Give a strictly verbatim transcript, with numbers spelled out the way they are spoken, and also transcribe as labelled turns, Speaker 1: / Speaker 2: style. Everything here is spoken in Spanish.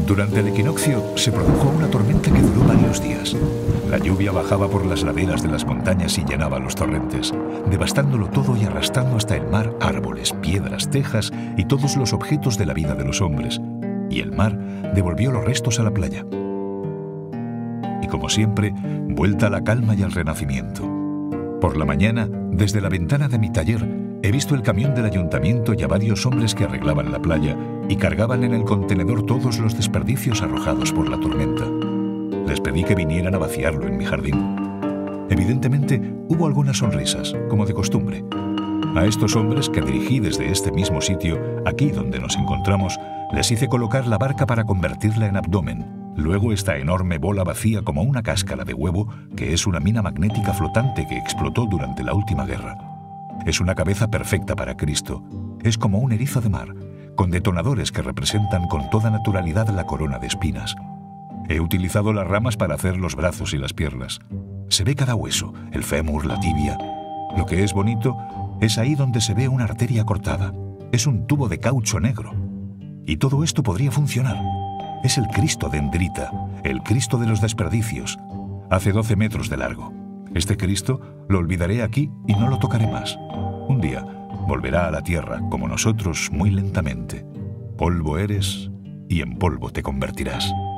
Speaker 1: Durante el equinoccio se produjo una tormenta que duró varios días. La lluvia bajaba por las laderas de las montañas y llenaba los torrentes, devastándolo todo y arrastrando hasta el mar árboles, piedras, tejas y todos los objetos de la vida de los hombres. Y el mar devolvió los restos a la playa. Y como siempre, vuelta a la calma y al renacimiento. Por la mañana, desde la ventana de mi taller, he visto el camión del ayuntamiento y a varios hombres que arreglaban la playa y cargaban en el contenedor todos los desperdicios arrojados por la tormenta. Les pedí que vinieran a vaciarlo en mi jardín. Evidentemente, hubo algunas sonrisas, como de costumbre. A estos hombres que dirigí desde este mismo sitio, aquí donde nos encontramos, les hice colocar la barca para convertirla en abdomen. Luego esta enorme bola vacía como una cáscara de huevo, que es una mina magnética flotante que explotó durante la última guerra. Es una cabeza perfecta para Cristo. Es como un erizo de mar, con detonadores que representan con toda naturalidad la corona de espinas. He utilizado las ramas para hacer los brazos y las piernas. Se ve cada hueso, el fémur, la tibia. Lo que es bonito es ahí donde se ve una arteria cortada. Es un tubo de caucho negro. Y todo esto podría funcionar. Es el Cristo dendrita, el Cristo de los desperdicios. Hace doce metros de largo. Este Cristo lo olvidaré aquí y no lo tocaré más. Un día volverá a la tierra, como nosotros, muy lentamente. Polvo eres y en polvo te convertirás.